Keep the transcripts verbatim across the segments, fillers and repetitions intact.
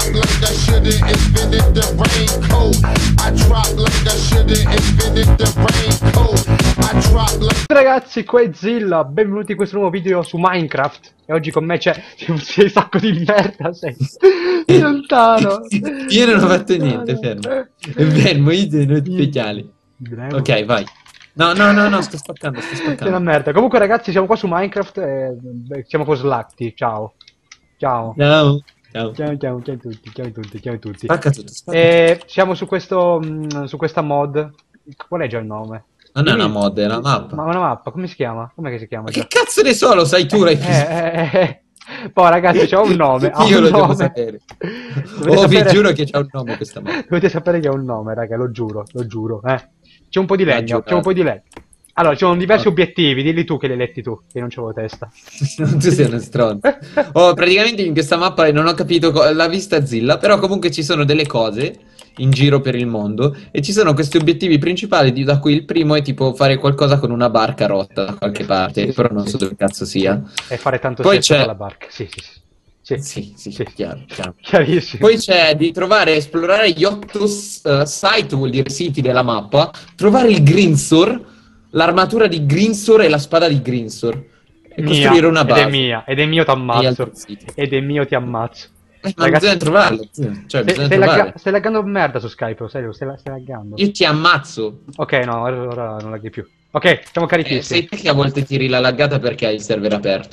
like I should've invented the raincoat. I drop like I should've invented the raincoat. I drop like... Ragazzi, qua è Zilla, benvenuti in questo nuovo video su Minecraft. E oggi con me c'è un sacco di merda, sei lontano. Io non ho fatto niente, fermo. È fermo, io dei nodi speciali. Ok, vai. No, no, no, no, sto spaccando, sto spaccando. È una merda. Comunque ragazzi, siamo qua su Minecraft e beh, siamo con Slacti, ciao. Ciao. Ciao. Ciao. Ciao, ciao, ciao a tutti, ciao a tutti, ciao a tutti. Spacca tutto, spacca E tutto. Siamo su questo, mh, su questa mod. Qual è già il nome? Non è Dimmi... una mod, è una mappa. Ma una mappa, come si chiama? Com'è che si chiama? Ma già? che cazzo ne so, lo sai tu, l'hai visto. Eh, eh, eh. Poi ragazzi, c'ha un nome. Ha Io un lo nome. devo sapere. Dovete Oh, sapere... vi giuro che c'ha un nome questa mappa. Dovete sapere che ha un nome, raga, lo giuro, lo giuro, eh. C'è un po' di legno, giurato. c'è un po' di legno. Allora, ci sono diversi Oh. obiettivi, dilli tu che li hai letti tu, che non c'avevo testa. Tu sei uno stronzo. Oh, praticamente in questa mappa non ho capito la vista Zilla, però comunque ci sono delle cose in giro per il mondo e ci sono questi obiettivi principali, di, da cui il primo è tipo fare qualcosa con una barca rotta da qualche parte, Sì, però sì, non sì. so dove cazzo sia. E fare tanto Poi sesso c'è- con la barca, sì, sì, sì. Sì, Sì, sì, sì. chiaro, chiaro. Chiarissimo. Poi c'è di trovare e esplorare gli otto uh, site, vuol dire siti della mappa, trovare il Greensword, l'armatura di Greensword e la spada di Greensword e Mia, costruire una base. Ed è mia, ed è mio ti E ammazzo. altri siti. Ed è mio ti ammazzo. Eh, ma Ragazzi- bisogna trovarlo, zio. Cioè, Stai, bisogna stai, trovare. lagga- stai laggando merda su Skype, lo sai, lo stai, stai laggando. Io ti ammazzo. Ok, no, ora, ora non laghi più. Ok, siamo Eh, carichissimi. sei te che a volte tiri la laggata perché hai il server aperto.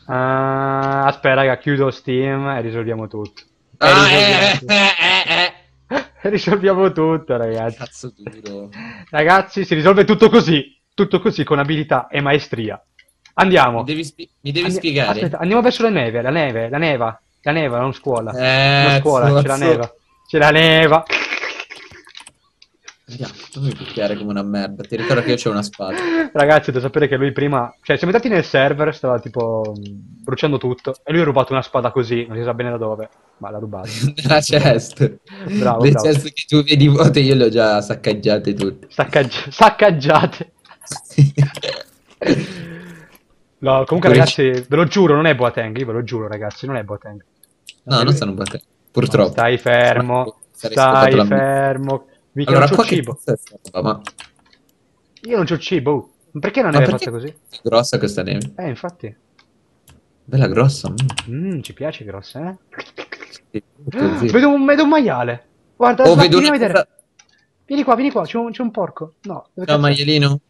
Ah, aspetta, raga, chiudo Steam e risolviamo tutto. E Ah, risolviamo eh, tutto. eh, eh, eh. E risolviamo tutto, ragazzi. Cazzo duro. Ragazzi, si risolve tutto così. Tutto così, con abilità e maestria. Andiamo. Mi devi, spi- mi devi Andi- spiegare. Aspetta, andiamo verso la neve, la neve, la neva. La neva, non scuola. Eh, non scuola, c'è la zozzo. neva. C'è la neva. Andiamo, tu mi picchiare come una merda. Ti ricordo che io c'ho una spada. Ragazzi, devo sapere che lui prima... Cioè, siamo entrati nel server, stava tipo mh, bruciando tutto. E lui ha rubato una spada così, non si sa bene da dove. Ma l'ha rubata. Nella chest. Bravo, Le bravo. chest che tu vedi vuote io le ho già saccaggiate tutte. Saccaggi- saccaggiate. No, comunque ragazzi, ve lo giuro, non è Boateng, io ve lo giuro ragazzi, non è Boateng. No, non sono batte. Purtroppo. Stai fermo, Sarei scopato stai la- fermo. Mica Allora, non qua c'ho che cibo. cazzo è stata? Ma, Io non c'ho cibo. oh. Ma perché non ma è perché fatta così? è grossa questa neve? Eh, infatti. Bella grossa. mm. Mmm, ci piace grossa, eh? Sì, tutto zio. Vedo un, vedo un maiale. Guarda, Oh, Slacti, vedo vieni una a vedere. cosa... Vieni qua, vieni qua, c'è un, c'è un porco. No, dove Ciao cazzo è? maialino.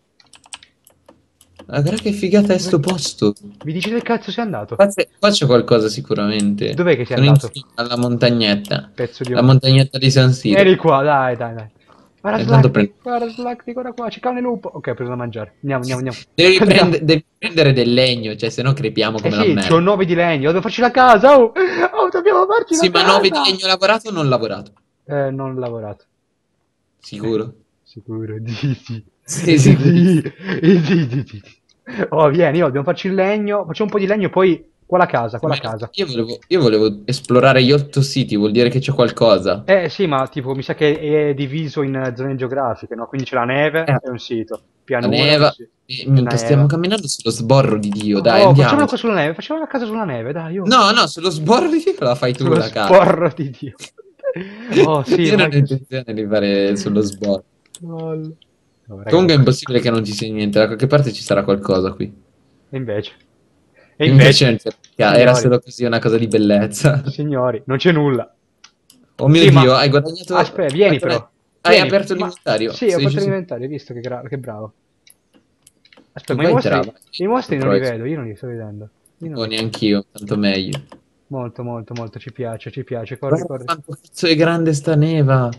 Ah, guarda che figata è sto posto. Vi dici dove cazzo sei andato? Qua c'è, qua c'è qualcosa sicuramente. Dov'è che sei Sono in andato? cima alla montagnetta. Pezzo di La un... montagnetta di San Siro. Vieni qua, dai, dai, dai. Guarda E tanto Slacti, prendo- guarda Slacti, guarda qua, c'è cane lupo. Ok, ho preso da mangiare. Andiamo, andiamo, andiamo. Devi, Andiamo. prende- devi prendere del legno, cioè se no crepiamo Eh come sì, la merda. c'ho nove di legno, devo farci la casa, oh! Oh, dobbiamo farci Sì, la ma casa! nove di legno lavorato o non lavorato? Eh, non ho lavorato. Sicuro? Sicuro, di sì. Sì, sì. Sì, sì, sì, sì. Oh, vieni, oh, dobbiamo farci il legno, facciamo un po' di legno e poi qua la casa, qua la casa. Io volevo, io volevo esplorare gli otto siti, vuol dire che c'è qualcosa. Eh sì, ma tipo mi sa che è diviso in eh, zone geografiche, no? Quindi c'è la neve Eh. e un sito, La pianura, neva. sì. Eh, minchia, La stiamo neva. camminando sullo sborro di Dio, dai, Oh, andiamo. facciamola qua sulla neve, facciamo la casa sulla neve, dai, io. No, no, sullo sborro di Dio la fai tu Sullo la casa. sporro di Dio. Oh sì, Io non ormai ho così. intenzione di fare sullo sborro. Lol. No, raga, Comunque è impossibile che non ci sia niente, da qualche parte ci sarà qualcosa qui. E invece. E Invece, invece, era signori, solo così una cosa di bellezza. signori, non c'è nulla. Oh mio Sì, ma- Dio, hai guadagnato... Aspetta, vieni hai però. Hai Vieni. aperto Ma- l'inventario? Sì, ho Sei fatto giusto- l'inventario, hai visto che, gra- che bravo. Aspetta, Tu ma i vai mostri, brava. i mostri non li Poi- vedo, io non li sto vedendo. Io non Oh, li- neanch'io, tanto meglio. Molto, molto, molto, ci piace, ci piace, corri, Guarda corri. quanto cazzo è grande sta neva.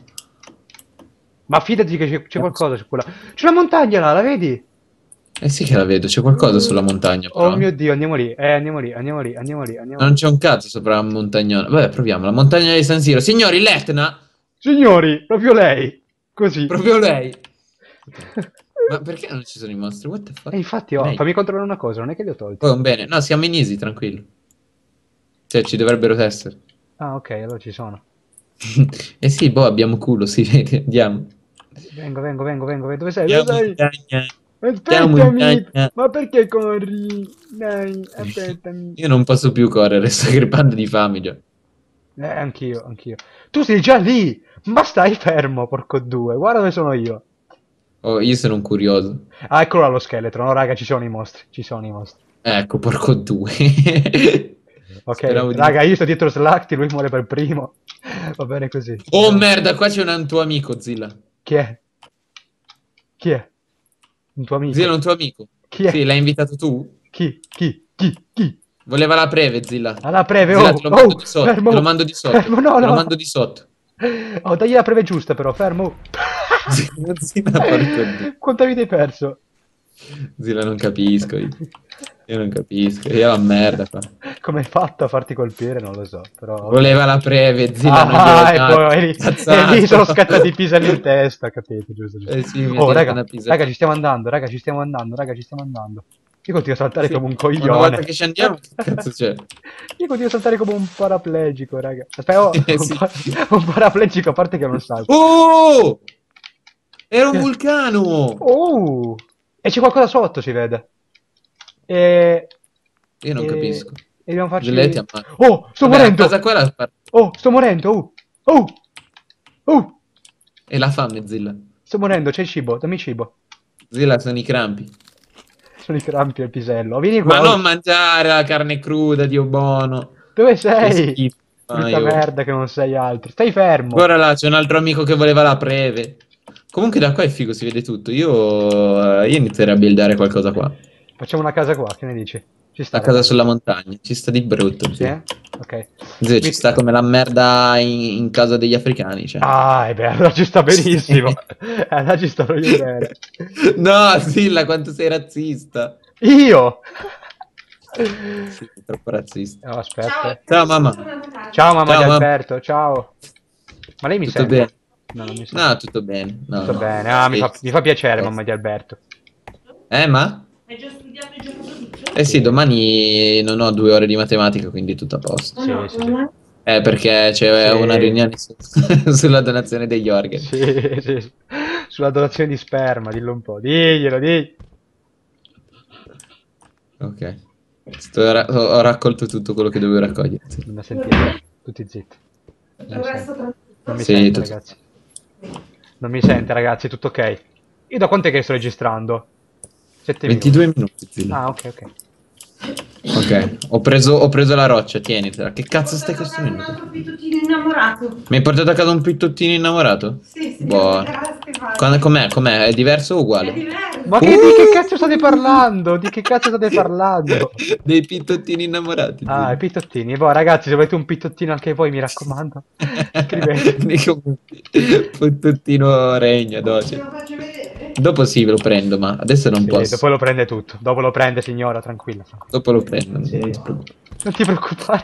Ma fidati che c'è, c'è qualcosa su quella... C'è una montagna là, la vedi? Eh sì che la vedo, c'è qualcosa sulla montagna però. Oh mio Dio, andiamo lì, eh, andiamo lì, andiamo lì, andiamo lì, andiamo Non lì. c'è un cazzo sopra la montagnona. Vabbè, proviamo. La montagna di San Siro. Signori, l'Etna. Signori, proprio lei, così. Proprio lei. Ma perché non ci sono i mostri? What the fuck? E infatti, oh, Lei. fammi controllare una cosa, non è che li ho tolti. Poi un bene. No, siamo in easy, tranquillo. Cioè, ci dovrebbero essere. Ah, ok, allora ci sono. Eh sì, boh, abbiamo culo, sì, vedi, andiamo. Vengo, vengo, vengo, vengo, vengo. Dove sei? Andiamo Dove in sei? montagna. Andiamo in Aspettami! montagna. Ma perché corri? Dai, aspettami. Io non posso più correre, sto crepando di fame già. Eh, anch'io, anch'io. Tu sei già lì! Ma stai fermo, porco due. Guarda dove sono io. Oh, io sono un curioso. Ah, eccolo là lo scheletro. No, raga, ci sono i mostri. Ci sono i mostri. Ecco, porco due. Ok, Speravo di- raga, io sto dietro Slacti, lui muore per primo. Va bene così. Oh merda, qua c'è un tuo amico, Zilla. Chi è? Chi è? Un tuo amico? Zilla è un tuo amico. Chi è? Sì, l'hai invitato tu? Chi? Chi? Chi? Chi? Voleva la preve, Zilla. Alla preve, Zilla, oh! te lo mando Oh! di sotto. Fermo! Te lo mando di sotto. Fermo, no, Te lo no! mando di sotto. Oh, dagli la preve giusta però, fermo! Zilla, Zilla, porco due. Quanta vita hai perso? Zilla, non capisco. Io, Io non capisco. Io la merda qua. Come hai fatto a farti colpire? Non lo so, però... Voleva la preve, Zilla, non gliel'ho Ah, e dato. poi e lì, Cazzato. e lì sono scattati i piselli in testa, capito? Giusto, giusto. Eh sì, mi Oh, è raga, una pisa- raga, ci stiamo andando, raga, ci stiamo andando, raga, ci stiamo andando. Io continuo a saltare Sì, come un Una coglione. volta che ci andiamo, che cazzo c'è? Io continuo a saltare come un paraplegico, raga. Aspetta, oh, Eh, un, sì. pa- un paraplegico, a parte che non salto. Oh! Era un vulcano! Oh! E c'è qualcosa sotto, si vede. E... Io non e- capisco. E dobbiamo farci... Geletti ammazza. Oh, sto Vabbè, la morendo! cosa qua la par- Oh, sto morendo! Oh! Oh! Oh! E la fame, Zilla. Sto morendo, c'è il cibo, dammi cibo. Zilla, sono i crampi. Sono i crampi al pisello. Vieni Ma qua. non mangiare la carne cruda, Dio buono. Dove Che sei? schifo. Brutta Ah, io- merda che non sei altro. Stai fermo. Guarda là, c'è un altro amico che voleva la preve. Comunque da qua è figo, si vede tutto. Io, io inizierei a buildare qualcosa qua. Facciamo una casa qua, che ne dici? Ci sta. La casa ragazzi? sulla montagna. Ci sta di brutto. Sì? Sì. eh? Ok. Zio, ci Mi- sta come la merda in, in casa degli africani. Cioè. Ah, e beh, allora ci sta benissimo. Eh, allora ci sto io bene. No, Zilla, quanto sei razzista. Io? Sì, sei troppo razzista. Oh, aspetta. Ciao, mamma. Ciao mamma Ciao, di mamma. Alberto, ciao. Ma lei mi Tutto sente? bene? No, non mi sente. No, tutto bene. No, Tutto no. bene. Ah, mi fa, mi fa piacere, mamma di Alberto. Eh, ma? Hai già studiato il giorno dopo? Eh sì, domani non ho due ore di matematica, quindi tutto a posto. Sì, sì, sì. Eh, perché c'è Sì. una riunione su- sulla donazione degli organi. Sì, sì, sì. Sulla donazione di sperma, dillo un po'. Diglielo, di. Ok. Sto ra- ho raccolto tutto quello che dovevo raccogliere. sì. Non mi sentite. Tutti zitti. Non Il mi resto sente, tranquillo. non mi Sì, sente, tutto- ragazzi. Non mi sente, ragazzi, tutto ok. Io da quant'è che sto registrando? Sette ventidue minuti, Zilla. Ah, ok, ok. Ok, ho preso, ho preso la roccia, tienitela. Che cazzo stai Ho portato un costruendo? altro pitottino innamorato. Mi hai portato a casa un pittottino innamorato? Sì, sì, Buono. Stefano. Quando- Com'è? Com'è? È diverso o È uguale? diverso. Ma che, di che cazzo state parlando? Di che cazzo state parlando? Dei pittottini innamorati. Ah, Zilla. i pittottini. Boh, ragazzi, se volete un pittottino anche voi, mi raccomando. Scrivete. Dico, pittottino regna, Te doce. lo faccio vedere. Dopo sì, ve lo prendo, ma adesso non Sì, posso. dopo lo prende tutto. Dopo lo prende, signora, tranquilla. tranquilla. Dopo lo prendo, non Sì. ti preoccupare. Non ti preoccupare.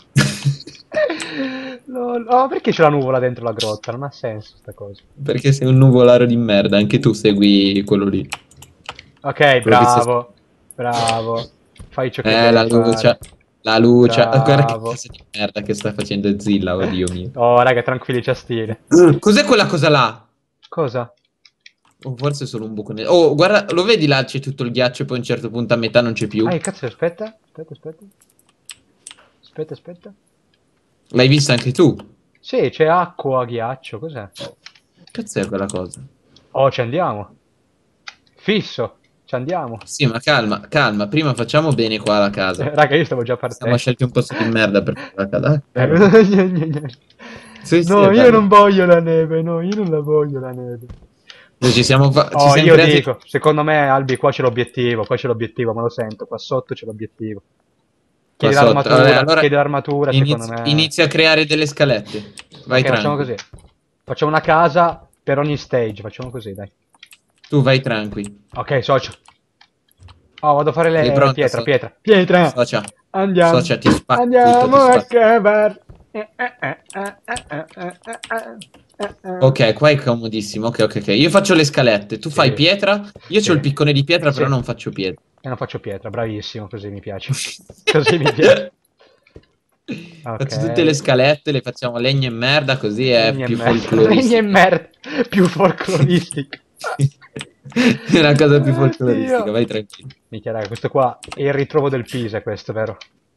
No, no, perché c'è la nuvola dentro la grotta? Non ha senso sta cosa. Perché sei un nuvolaro di merda, anche tu segui quello lì. Ok, che bravo. Bravo. Fai ciò che Eh, devi la luce. fare. La luce. Bravo. Guarda che cazzo di merda che sta facendo Zilla, oddio mio. Oh, raga, tranquilli, ciastine. Cos'è quella cosa là? Cosa? O forse è solo un buco nel... Oh, guarda, lo vedi là c'è tutto il ghiaccio e poi a un certo punto a metà non c'è più? Ah, che cazzo, aspetta. Aspetta, aspetta. Aspetta, aspetta. L'hai vista anche tu? Sì, c'è acqua, ghiaccio, cos'è? Cazzo è quella cosa? Oh, ci andiamo. Fisso, ci andiamo. Sì, ma calma, calma, prima facciamo bene qua la Eh, casa. raga, io stavo già Stiamo partendo. scelti un posto di merda per fare la casa. Eh, Eh, gne, gne, gne. sì, sì, No, è io bello. non voglio la neve, no, io non la voglio la neve. Noi Ci siamo, fa- ci Oh, siamo io presi- dico, secondo me, Albi, qua c'è l'obiettivo, qua c'è l'obiettivo, me lo sento, qua sotto c'è l'obiettivo. Qua Chiedi sotto. l'armatura, Vabbè, allora chiedi l'armatura, inizi- secondo me. Inizia a creare delle scalette. Vai Ok, facciamo tranqui. così. Facciamo una casa per ogni stage, facciamo così, dai. Tu vai tranqui. Ok, socio. Oh, vado a fare le Sei pronta, pietra, so- pietra. Pietra! Socia. Andiamo. Socia, ti spacco Andiamo tutto, ti a spacco. cavar. Eh, eh, eh, eh, eh, eh, eh, eh, eh. Ok, qua è comodissimo. Ok, ok, ok. Io faccio le scalette, tu Sì. fai pietra. Io Sì. ho il piccone di pietra, però Sì. non faccio pietra. E non faccio pietra, bravissimo, così mi piace. Così mi piace. Ok. Faccio tutte le scalette, le facciamo legno e merda, così è Legna e più merda. Legna e folcloristico. merda. Più folcloristico. È una cosa più Oddio. folcloristica, vai tranquillo. Minchia, raga, questo qua è il ritrovo del Pisa, questo, vero?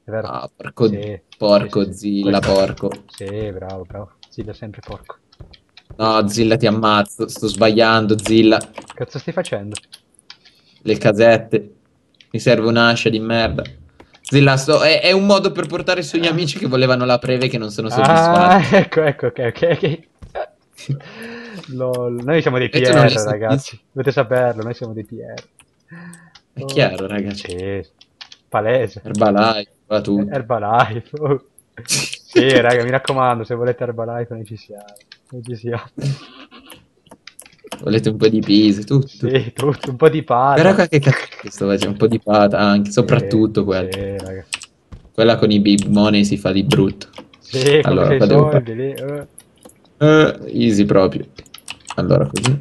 È vero? Ah, porco, Sì, porco sì, sì. Zilla, Questo- porco. Sì, bravo, bravo. Zilla è sempre porco. No, Zilla, ti ammazzo. Sto sbagliando, Zilla. Cazzo stai facendo? Le casette. Mi serve un'ascia di merda. Zilla, sto... è, è un modo per portare sui miei amici che volevano la preve che non sono Ah, soddisfatti. ecco, ecco, ok, ok, ok. Lol. Noi siamo dei E tu non li P R, soddisfi? ragazzi. Dovete saperlo, noi siamo dei P R. È Oh. chiaro, ragazzi. Sì, palese. Herbalife, va tutto. Herbalife. Oh. Sì, raga, mi raccomando, se volete Herbalife noi ci siamo. Noi ci siamo. Volete un po' di pise, tutto. Sì, tutto, un po' di pata. Però qua che cazzo che sto facendo? Un po' di pata anche, soprattutto Sì, quella. Sì, raga. Quella con i big money si fa di brutto. Sì, con Allora, quei qua devo soldi lì. eh. Eh, easy proprio. Allora, così.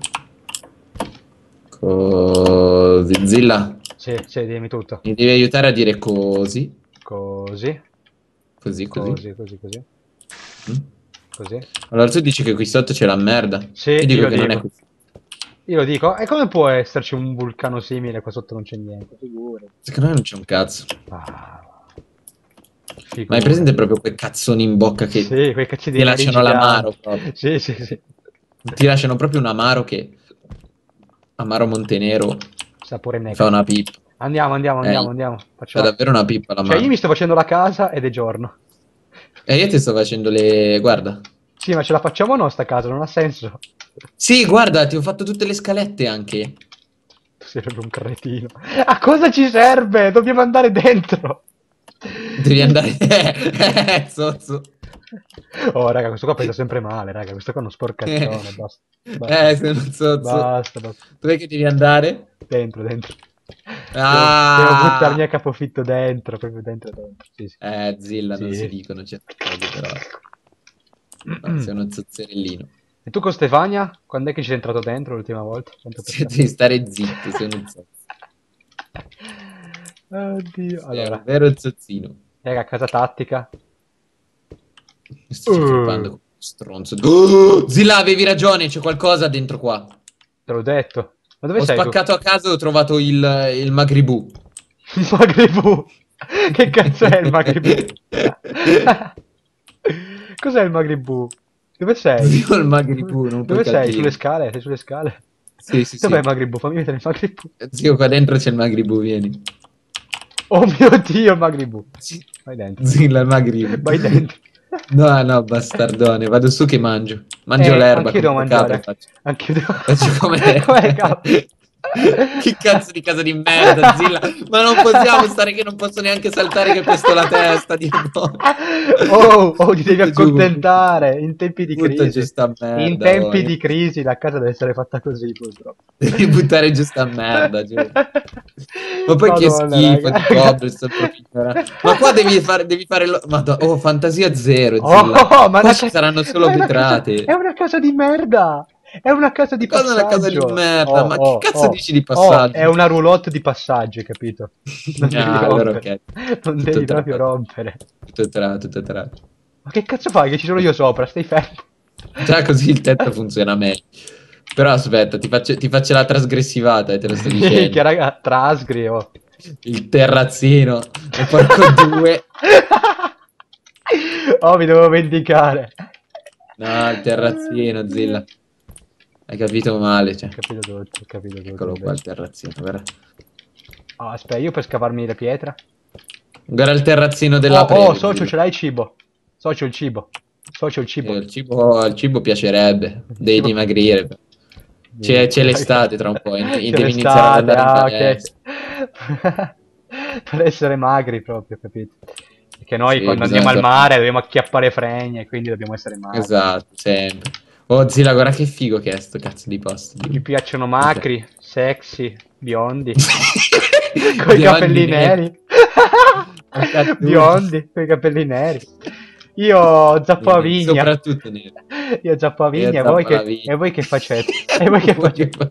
Così. Zilla, Sì, sì, dimmi tutto. mi devi aiutare a dire così. Così, Così, così. così, così, così, Mm. così. Allora tu dici che qui sotto c'è la merda. Sì, Io dico io che non è dico. così. Io lo dico, e come può esserci un vulcano simile qua sotto non c'è niente? Figurati. Secondo me non c'è un cazzo. Ah, Ma hai presente proprio quei cazzoni in bocca che Sì, quei cazzi di ti neri lasciano l'amaro giganti. proprio. Sì, sì, sì. Ti lasciano proprio un amaro che... Amaro Montenero Sapore mi nega. fa una pippa. Andiamo, andiamo, andiamo, Eh, andiamo. Fa Faccio la- davvero una pippa la Cioè, mano. io mi sto facendo la casa ed è giorno. E io ti sto facendo le... Guarda. Sì, ma ce la facciamo o no sta casa? Non ha senso. Sì, guarda, ti ho fatto tutte le scalette anche. Tu sei proprio un cretino. A cosa ci serve? Dobbiamo andare dentro. Devi andare... Eh, zozzo. Oh, raga, questo qua pesa sempre male, raga. Questo qua è uno sporcaccione. Basta. Basta. Eh, sei uno zozzo. Basta, basta. Dov'è che devi andare? Dentro, dentro. Ah! Devo, devo buttarmi a capofitto dentro, proprio dentro, dentro. Sì, sì. Eh, Zilla, non Sì. si dicono certe cose, però. No, sei uno zozzerellino. E tu con Stefania? Quando è che ci sei entrato dentro l'ultima volta? Quanto per Cioè, devi stare zitto, sei uno zozzo. Oddio. Sei Allora, un vero zozzino. raga, casa tattica. Mi sto Uh. flippando con stronzo. Oh, Zilla, avevi ragione, c'è qualcosa dentro qua. Te l'ho detto. Ma dove Ho sei spaccato a caso e ho trovato il, il Maghribù. tu? Il Maghribù. Che cazzo è il Maghribù? Cos'è il Maghribù? Dove sei? Io il Maghribù, non puoi Dove sei? capire. Sulle scale? Sei sulle scale? Sì, sì, sì. Dov'è il Maghribù? Fammi vedere il Maghribù. Zio, qua dentro c'è il Maghribù, vieni. Oh mio Dio, il Maghribù. Sì. Vai dentro. Zilla, il Maghribù. Vai dentro. No, no, bastardone, vado su che mangio. Mangio Eh, l'erba, anch'io devo come mangiare. capra faccio. Anch'io devo... Faccio come... Come capra? Che cazzo di casa di merda, Zilla. Ma non possiamo stare che non posso neanche saltare che pesto la testa di Oh, oh, ti devi Butto giù, accontentare in tempi di butto crisi. giù sta merda, In tempi oh. di crisi la casa deve essere fatta così, purtroppo. Devi buttare giù sta merda, giù. Ma poi che Madonna, schifo raga. di cobblestone proprio ignorante. Ma qua devi fare, devi fare lo... Madonna, oh, fantasia zero, Zilla. Oh, ma Qua una ci ca- saranno solo ma è una casa- vetrate. È una casa di merda. È una casa di Cosa è passaggio. una casa di merda? Oh, Ma oh, che cazzo oh, dici di oh, passaggio? è una roulotte di passaggio, hai capito? Non devi Ah, allora rompere. ok. Non Tutto devi tra- proprio rompere. Tutto tra, tutto tra. Ma che cazzo fai? Che ci sono io sopra? Stai fermo. Già così il tetto funziona meglio. Però aspetta, ti faccio, ti faccio la trasgressivata e te lo sto Minchia, dicendo. raga, trasgri, oh. Il terrazzino. E porco due. Oh, mi devo vendicare. No, il terrazzino, Zilla. Hai capito male, cioè. Ho capito tutto, ho capito tutto. Eccolo qua il invece. terrazzino, guarda. Oh, aspetta, io per scavarmi le pietre. Guarda il terrazzino della Oh, preve, oh, socio, Zilla. ce l'hai il cibo. Socio, il cibo. Socio, il cibo. Eh, Il cibo, il cibo piacerebbe, devi cibo- dimagrire. C'è, c'è l'estate tra un po', in- C'è devi iniziare ad l'estate, andare in ah, palestra. ok. Per essere magri proprio, capito? Perché noi Sì, quando bisogna andiamo al tornare. mare dobbiamo acchiappare fregne, quindi dobbiamo essere magri. Esatto, sempre. Oh, Zilla, guarda che figo che è sto cazzo di posto. Mi piacciono macri, sexy, biondi, con i Biondi capelli neri. neri. Porca tu. Biondi, con i capelli neri. Io zappo a vigna. Soprattutto nero. Io zappo a vigna, Io e voi, zappo la che, vigna. e voi che facete? E voi che Voi che facete?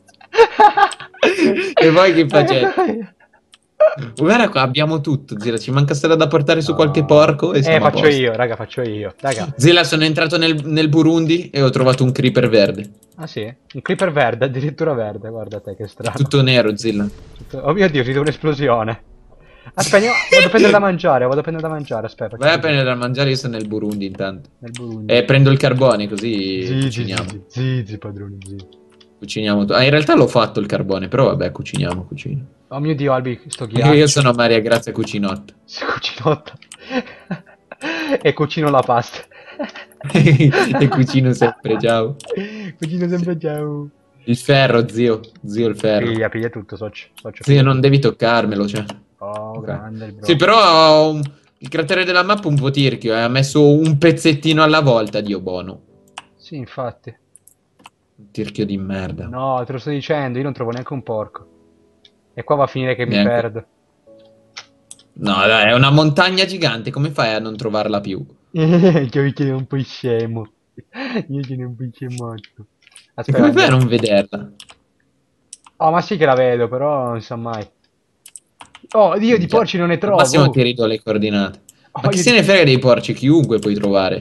E voi che facete? Guarda qua, abbiamo tutto, Zilla. Ci manca solo da portare su qualche No. porco e Eh, siamo a faccio posto. io, raga, faccio io. Raga. Zilla, sono entrato nel, nel Burundi e ho trovato un creeper verde. Ah sì? Un creeper verde, addirittura verde, guarda te che strano. Tutto nero, Zilla. Tutto- Oh mio Dio, si vede un'esplosione. Aspetta, io vado a prendere da mangiare, vado a prendere da mangiare, aspetta. Vai a prendere da mangiare, io sono nel Burundi intanto. Nel Burundi. E prendo il carbone così Zi, zi, cuciniamo. zi, zi, zi, padrone, zi. Cuciniamo. tu- Ah, in realtà l'ho fatto il carbone, però vabbè, cuciniamo, cucino. Oh mio Dio, Albi, sto Io, ghiaccio. io sono Maria Grazia Cucinotta. Si cucinotta. E cucino la pasta. E cucino sempre, ciao. Cucino sempre, ciao. Il ferro, zio. Zio il ferro. Piglia, piglia tutto, socio. socio Zio, non devi toccarmelo, cioè. Oh, Ok. grande il bro. Sì, però um, il cratere della mappa è un po' tirchio, eh. Ha messo un pezzettino alla volta, Dio buono. Sì, infatti. Un tirchio di merda. No, te lo sto dicendo, io non trovo neanche un porco. E qua va a finire che mi Neanche. perdo. No, dai, è una montagna gigante, come fai a non trovarla più? Io che ne un po' scemo. Io che ne un po' scemotto. E come fai a Aspetta. non vederla? Oh, ma sì che la vedo, però non so mai. Oh, io di Già. porci non ne Al trovo. massimo ti ridò le coordinate. Oh, Ma chi io se di- ne frega dei porci? Chiunque puoi trovare.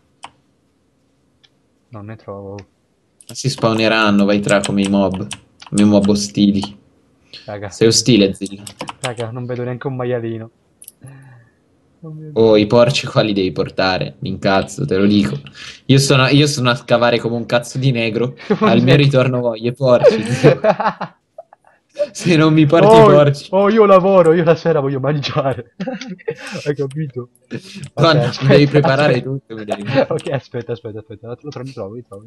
Non ne trovo. Ma si spawneranno, vai tra come i mob. Come i mob ostili. Raga, Sei ostile, Zilla. raga, non vedo neanche un maialino. Non vedo- Oh, i porci qua li devi portare. Mi incazzo, te lo dico. Io sono, io sono a scavare come un cazzo di negro. Al mio ritorno voglio i porci. zio. Se non mi porti oh, i porci. oh, io lavoro, io la sera voglio mangiare. Hai capito? Donna, Ok, mi devi aspetta, preparare aspetta. tutto. mi devi- Ok, aspetta, aspetta, aspetta. Lo trovo, lo trovo, lo trovo.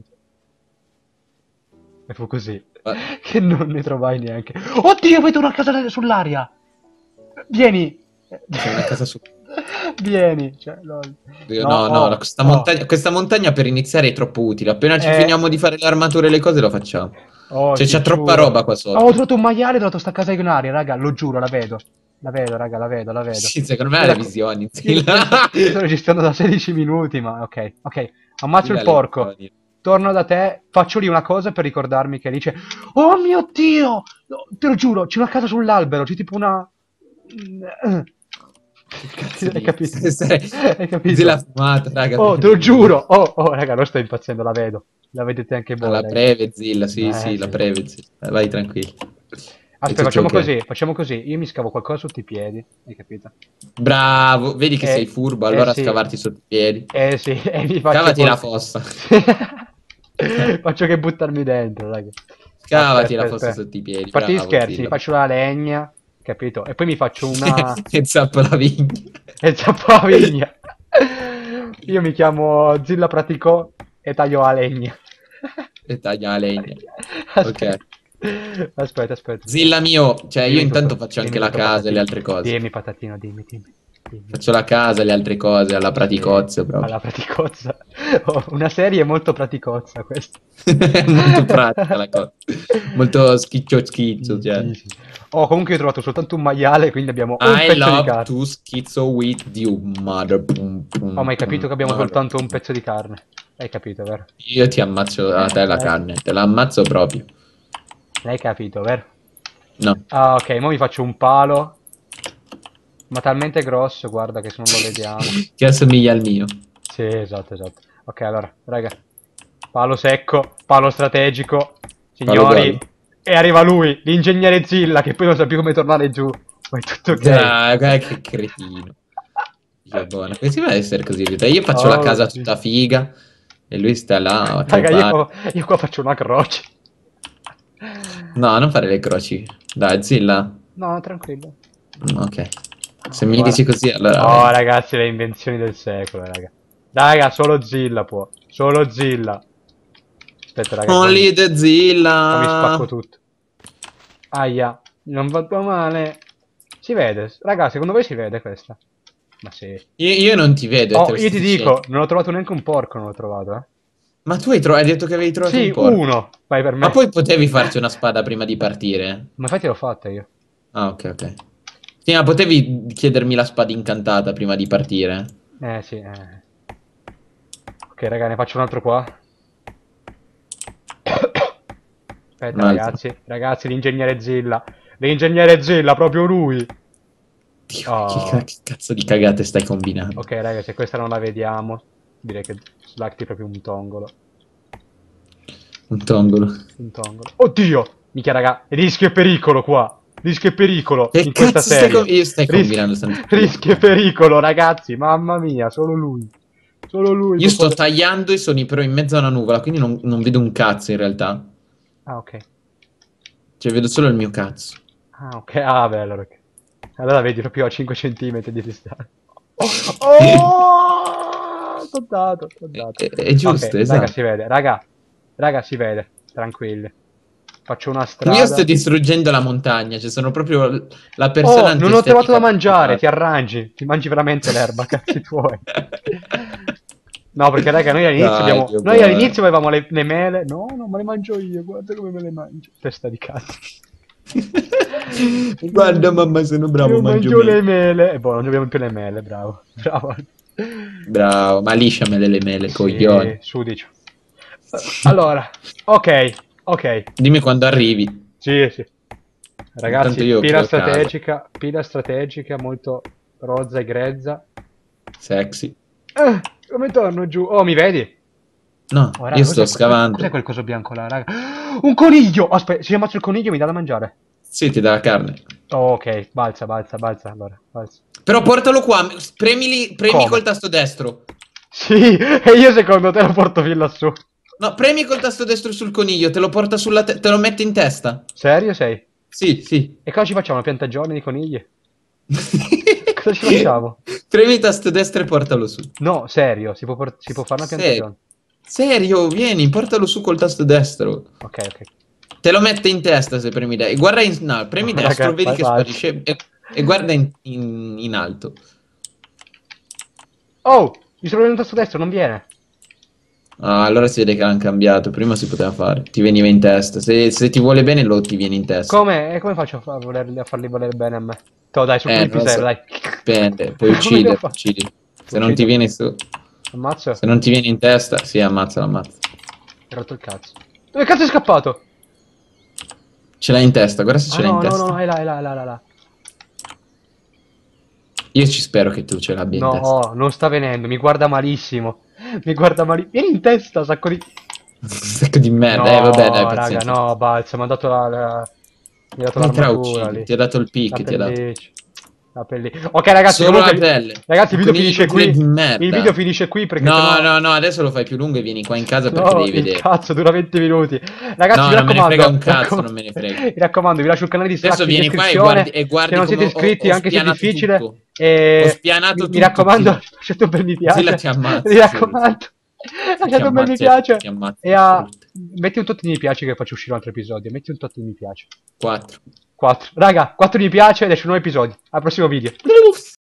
E fu così. Ma- Che non ne trovai neanche. Oddio, vedo una casa sull'aria. Vieni. C'è una casa su. Vieni. Cioè, lol. No, no, oh, la- questa, oh. montagna, questa montagna per iniziare è troppo utile. Appena ci Eh. finiamo di fare le armature e le cose, lo facciamo. Oh, Cioè, ti c'è troppa giuro. roba qua sotto. Oh, ho trovato un maiale, ho trovato sta casa in aria, raga, lo giuro, la vedo. La vedo, raga, la vedo, la vedo. Sì, secondo me ha Io le la- visioni. Io Zilla. io sto registrando da sedici minuti, ma ok, ok. Ammazzo Zilla il le porco. visioni. Torno da te, faccio lì una cosa per ricordarmi che lì c'è... Oh mio Dio! No, te lo giuro, c'è una casa sull'albero, c'è tipo una... Che cazzo Hai di- capito? Sei- Hai capito? Zilla fumata, raga. Oh, te lo giuro! Oh, oh, raga, non sto impazzendo, la vedo. La vedete anche voi. Ah, la raga. preve, Zilla, sì, Eh, sì, sì. la preve, Zilla. Eh, Vai tranquillo. È Aspetta, tutto facciamo ok. così, facciamo così. Io mi scavo qualcosa sotto i piedi, hai capito? Bravo, vedi che Eh, sei furbo, eh, allora sì. scavarti sotto i piedi. Eh sì, e mi faccio... Scavati poi- la fossa. Faccio che buttarmi dentro, raga. Scavati Aspetta, la fossa aspetta. sotto i piedi. A parte gli bravo, scherzi, Zilla. mi faccio la legna, capito? E poi mi faccio una... E zappo la vigna. e zappo la vigna. Io mi chiamo Zilla Praticò e taglio la legna. E taglia la legna. Aspetta. Aspetta, aspetta. Zilla mio, cioè io Dimmi intanto tutto, faccio anche dimmi la tutto, casa e le patatino. altre cose. Dimmi, patatino, dimmi, dimmi. dimmi. Faccio la casa e le altre cose, alla praticozza proprio. Alla praticozza. Oh, una serie molto praticozza questa. Molto pratica la cosa. Molto schiccio schiccio, cioè. Sì, sì. Oh, comunque io ho trovato soltanto un maiale, quindi abbiamo un I pezzo di love carne. to schizzo with you, mother. Pum, pum, Oh, ma hai capito che abbiamo mother. soltanto un pezzo di carne. Hai capito, vero? Io ti ammazzo a te la Eh. carne, te la ammazzo proprio. Hai capito, vero? No. Ah, ok, ora mi faccio un palo. Ma talmente grosso, guarda, che se non lo vediamo. Che assomiglia al mio. Sì, esatto, esatto. Ok, allora, raga. Palo secco, palo strategico. Signori, bello. e arriva lui, l'ingegnere Zilla, che poi non sa più come tornare giù. Ma è tutto ok. Ah, guarda che cretino. Dio buono. Come si fa ad essere così? Io faccio Oh, la casa sì. tutta figa e lui sta là a Raga, io crepare. qua, io qua faccio una croce. No, non fare le croci. Dai, Zilla. No, tranquillo. Mm, Ok. Se No, mi guarda. dici così, allora. Oh, ragazzi, le invenzioni del secolo, raga. Dai, raga, solo Zilla può. Solo Zilla. Aspetta, raga. Only the poi- Zilla. poi mi spacco tutto. Aia, non fatto male. Si vede? Raga, secondo voi si vede questa? Ma sì. Io, io non ti vedo. Oh, te lo io sto ti dicendo. dico, non ho trovato neanche un porco, non l'ho trovato, eh. Ma tu hai, tro- hai detto che avevi trovato Sì, un porco. uno. Vai per me. Ma poi potevi farci una spada prima di partire. Ma infatti l'ho fatta io. Ah, ok, ok. Sì, ma potevi chiedermi la spada incantata prima di partire. Eh, sì, eh. Ok, raga, ne faccio un altro qua. Aspetta, Un altro. ragazzi. Ragazzi, l'ingegnere Zilla. L'ingegnere Zilla, proprio lui. Dio, Oh. che, ca- che cazzo di cagate stai combinando? Ok, raga, se questa non la vediamo, direi che Slacti è proprio un tongolo. Un tongolo. Un tongolo. Oddio! Mica, raga, rischio e pericolo qua. Rischio e pericolo Che in questa cazzo stai, serie. com- io stai Rischio- combinando sta- Rischio e pericolo, ragazzi, mamma mia, solo lui. Solo lui. Io può sto fare- tagliando i suoni però in mezzo a una nuvola, quindi non, non vedo un cazzo in realtà. Ah, ok. Cioè vedo solo il mio cazzo. Ah, ok. Ah, beh, allora ok. Allora vedi proprio a cinque centimetri di distanza. Oh! T'ho dato, t'ho dato. È, è giusto, Ok, esatto. raga, si vede. Raga, raga, si vede. Tranquilli. Faccio una strada. Io sto distruggendo la montagna, cioè sono proprio l- la persona Oh, non ho trovato da antiestetica mangiare, principale. ti arrangi. Ti mangi veramente l'erba, cazzi tuoi. No, perché raga, noi all'inizio Dai, abbiamo... Dio Noi buono. all'inizio avevamo le, le mele. No, no, me le mangio io, guarda come me le mangio. Testa di cazzo. Guarda mamma, sono bravo, Io mangio mangio le mele. mele. E boh, non abbiamo più le mele, bravo. Bravo. Bravo, ma lisciamele le mele, coglione. Sì, su dicio. Allora, ok, ok. Dimmi quando arrivi. Sì, sì. Intanto Ragazzi, io pila creo casa. strategica, pila strategica, molto rozza e grezza. Sexy. Eh, come torno giù? Oh, mi vedi? No, Oh, raga, io sto cos'è- scavando. Cos'è quel coso bianco là, raga? Un coniglio! Aspetta, se io ammazzo il coniglio mi dà da mangiare. Sì, ti dà la carne. Oh, ok, balza, balza, balza, allora, balza. Però portalo qua, premili, premi Come? col tasto destro. Sì, e io secondo te lo porto fin lassù. No, premi col tasto destro sul coniglio, te lo porta sulla te- te lo mette in testa. Serio sei? Sì, sì. E cosa ci facciamo? Una piantagione di conigli? Cosa ci facciamo? Premi il tasto destro e portalo su. No, serio, si può, port- si può fare una Serio? piantagione. Serio, vieni, portalo su col tasto destro. Ok, ok. Te lo mette in testa se premi destro. Guarda in no, premi Raga, destro, vedi vai, che vai. sparisce e, e guarda in, in- in alto. Oh, mi sono venuto tasto destro, non viene. Ah, allora si vede che l'hanno cambiato. Prima si poteva fare. Ti veniva in testa. Se, se ti vuole bene, lo ti viene in testa. Come? E come faccio a, fa- a volerli- a farli volere bene a me? To, dai, su Eh, con il non lo pisello, so. dai. Dipende, puoi Come uccidere, devo fare? uccidi. Se non Uccido. ti viene su, Ammazzo? se non ti viene in testa, sì, ammazza, ammazza. Ho rotto il cazzo. Dove cazzo è scappato? Ce l'hai in testa, guarda se ce Ah, l'hai no, in no, testa. no, è là, è là, è là, è là, è là. Io ci spero che tu ce l'abbia in testa. No, non sta venendo, mi guarda malissimo. Mi guarda malissimo. Vieni in testa, sacco di... Sacco di merda. No, eh, vabbè, dai, raga, pazienza. no, balza, mi ha dato la... la... Mi ha dato Non te la l'armatura uccidi, lì. ti ha dato il pick, La ti ha dato. pelliccia. La pelliccia. Ok, ragazzi, Solo comunque- la pelle. Ragazzi, il video Conigli finisce qui. inutili di merda. Il video finisce qui perché No, sennò- no, no, adesso lo fai più lungo e vieni qua in casa perché No, devi il vedere. cazzo, dura venti minuti. Ragazzi, No, mi non me ne raccomando, frega un mi cazzo, raccom- non me ne frega. Mi raccomando, vi lascio il canale di Slack Adesso in vieni qua e descrizione. guardi, e guardi Se non come siete ho- iscritti, ho anche se è spianato difficile. tutto. E... Ho spianato mi, tutto, mi raccomando, Zilla. lasciate un bel mi piace. Zilla ti ammazza, Mi raccomando, lasciate un bel mi ammazza- piace. ti ammazza E a... tutto. metti un tot di mi piace che faccio uscire un altro episodio. Metti un tot di mi piace. Quattro. quattro. Raga, quattro mi piace ed esce un nuovo episodio. Al prossimo video.